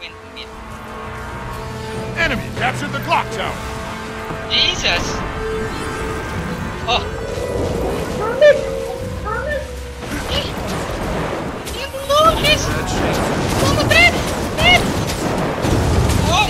Enemy captured the clock tower. Jesus. Oh. Lucas. Vamos, Brett. Oh.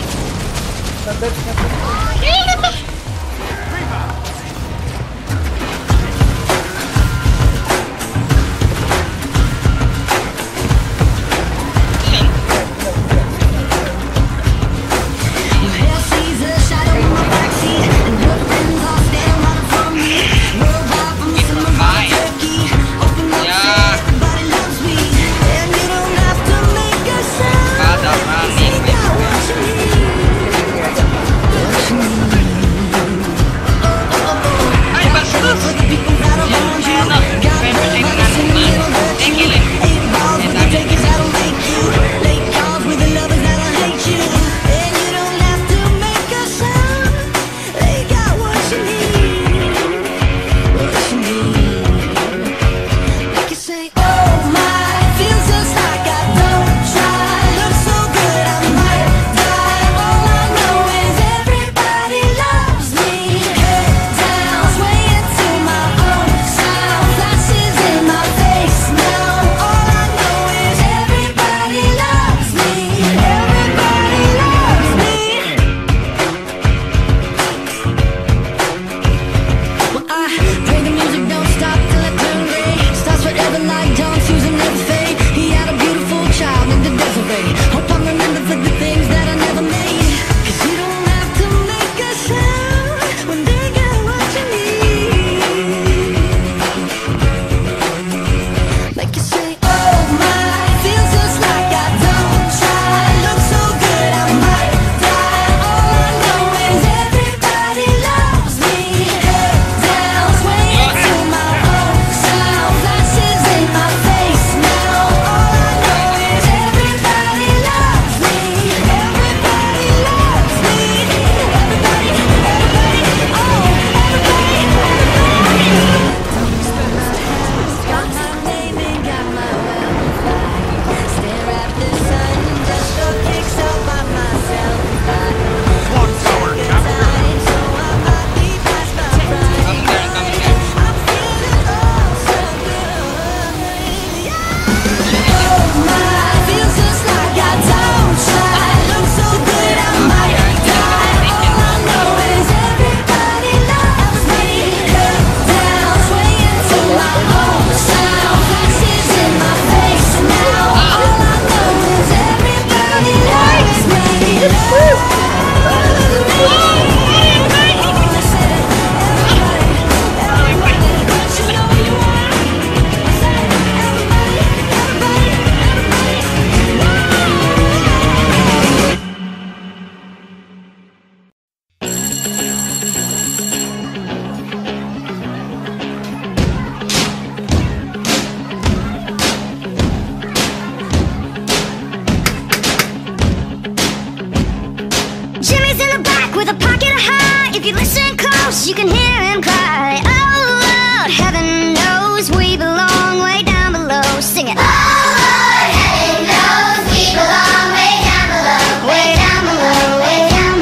If you listen close, you can hear him cry out loud. Heaven knows we belong way down below. Sing it. Oh Lord, heaven knows we belong way down below. Way down below, way down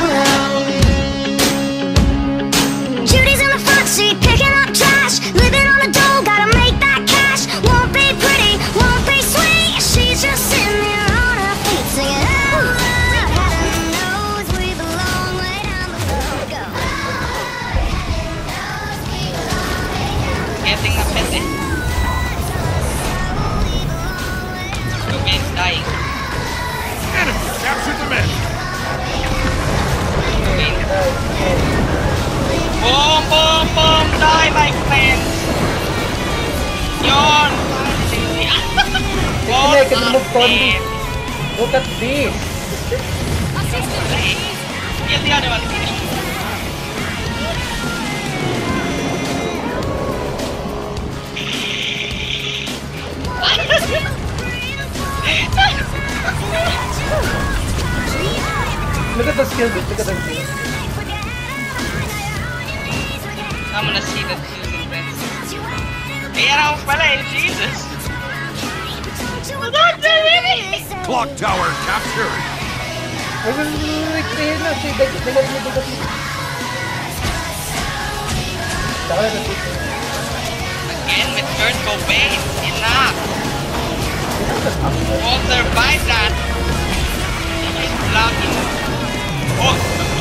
below. Judy's in the front seat, picking up trash. Living on the dole, gotta make that cash. Won't be pretty, won't be sweet. She's just sitting there on her feet, singing. Oh Lord, heaven knows we belong way down below. Go. Getting a pet. The man's dying. Enemy captured the men. Boom, boom, boom, die, my friends. Yawn. Make it move on. Look at this. Kill the other one. Look at the skill bit, look at the skill. I'm gonna see the using friends. Hey, I don't play, Jesus. Clock tower captured. Wait, stay na. Stay, dagat mo. Saka na, Again with Kurt Cobain. Enough. Won't survive that. He's blocking. Oh!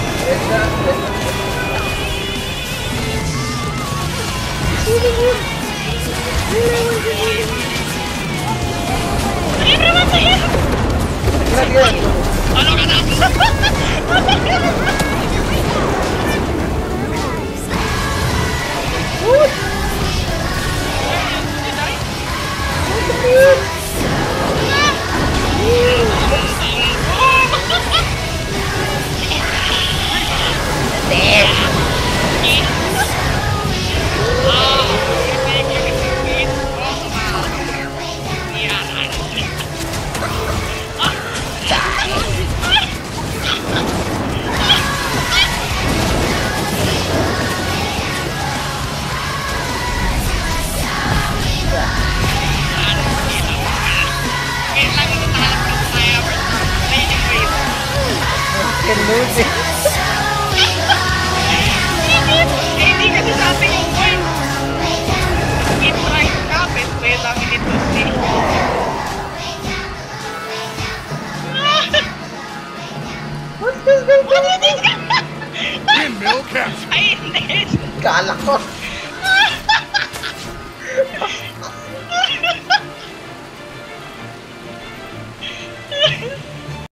Everyone to him! Ano ka na? Hindi kasi sa atin yung point. Keep trying to cap it. Wait lang, hindi to see. Windmill capture. Ay, hindi. Kala ko.